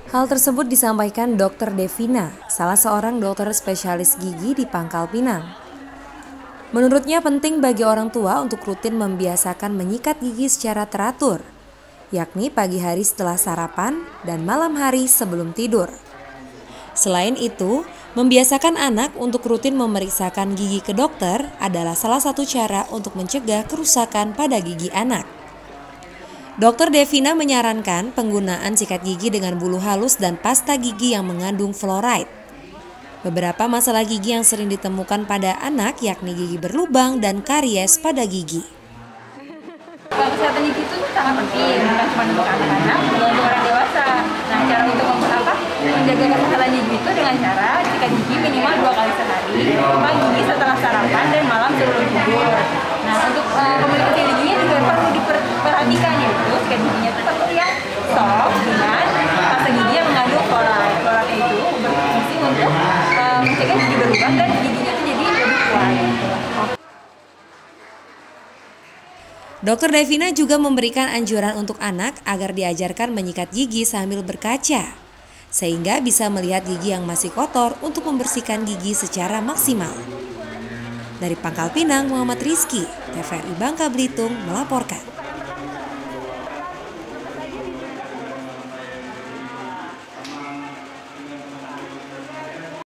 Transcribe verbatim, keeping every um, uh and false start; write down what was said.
Hal tersebut disampaikan dokter Devina, salah seorang dokter spesialis gigi di Pangkal Pinang. Menurutnya penting bagi orang tua untuk rutin membiasakan menyikat gigi secara teratur, yakni pagi hari setelah sarapan dan malam hari sebelum tidur. Selain itu, membiasakan anak untuk rutin memeriksakan gigi ke dokter adalah salah satu cara untuk mencegah kerusakan pada gigi anak. dokter Devina menyarankan penggunaan sikat gigi dengan bulu halus dan pasta gigi yang mengandung fluoride. Beberapa masalah gigi yang sering ditemukan pada anak yakni gigi berlubang dan karies pada gigi. Kesehatan gigi itu sangat penting, bukan cuma untuk anak-anak, juga untuk orang dewasa. Nah, cara untuk apa? Menjaga kesehatan gigi itu dengan cara sikat gigi minimal dua kali sehari, pagi setelah sarapan dan malam sebelum tidur. Nah, untuk uh, komunikasi giginya juga perlu diperhatikan, yaitu sikat giginya itu perlu yang soft dengan pasta gigi yang mengandung fluoride. Fluoride itu berfungsi untuk uh, mencegah gigi berlubang dan giginya itu jadi lebih kuat. dokter Devina juga memberikan anjuran untuk anak agar diajarkan menyikat gigi sambil berkaca, sehingga bisa melihat gigi yang masih kotor untuk membersihkan gigi secara maksimal. Dari Pangkal Pinang, Muhammad Rizky, T V R I Bangka Belitung melaporkan.